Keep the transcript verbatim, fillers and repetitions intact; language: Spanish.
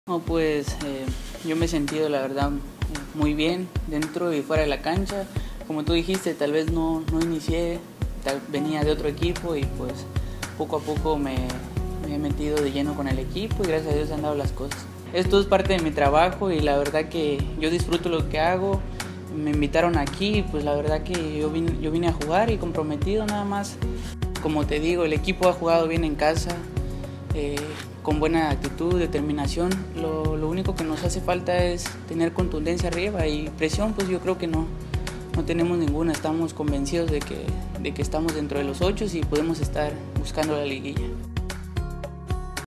No, pues eh, yo me he sentido la verdad muy bien dentro y fuera de la cancha. Como tú dijiste, tal vez no, no inicié, tal, venía de otro equipo y pues poco a poco me, me he metido de lleno con el equipo y gracias a Dios han dado las cosas. Esto es parte de mi trabajo y la verdad que yo disfruto lo que hago. Me invitaron aquí y pues la verdad que yo vine, yo vine a jugar y comprometido nada más. Como te digo, el equipo ha jugado bien en casa. Eh, con buena actitud, determinación. Lo, lo único que nos hace falta es tener contundencia arriba y presión, pues yo creo que no, no tenemos ninguna. Estamos convencidos de que, de que estamos dentro de los ocho y podemos estar buscando la liguilla.